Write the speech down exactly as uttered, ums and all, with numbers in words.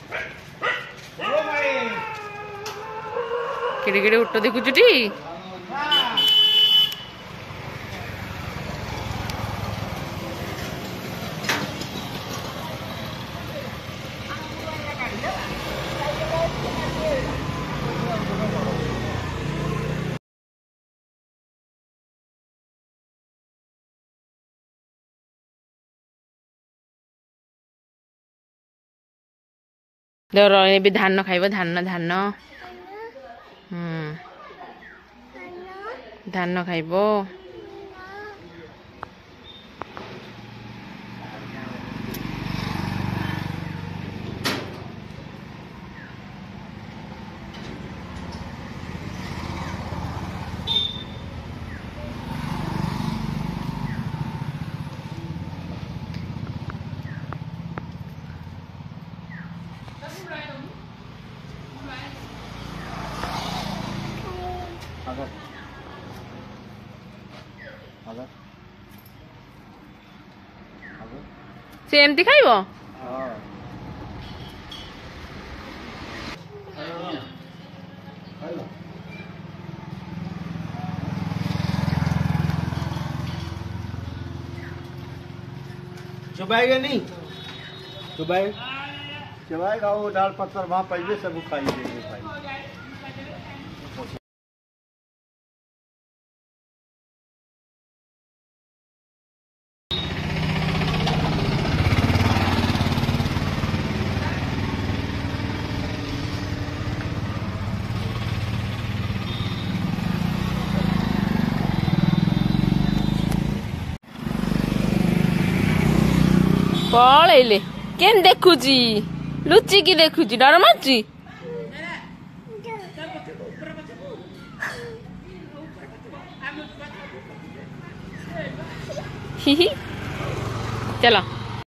केड़े केड़े उठ देखु चुटी भी धान खाइब धान धान हम्म धान खाइब से एमती खाइब चुबाएगा नहीं चुबाए चुबाएगा वो दाल पत्थर वहाँ पहले सब खाई देंगे भाई पलैले केन देखुची लुची की देखुची डर मारुची चलो।